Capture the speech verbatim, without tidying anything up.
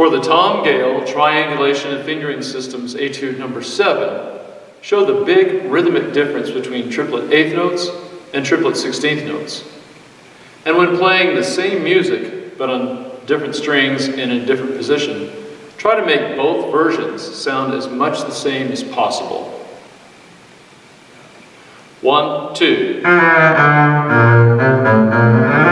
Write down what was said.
For the Tom Gale Triangulation and Fingering Systems Etude number seven, show the big rhythmic difference between triplet eighth notes and triplet sixteenth notes. And when playing the same music, but on different strings and in a different position, try to make both versions sound as much the same as possible. One, two.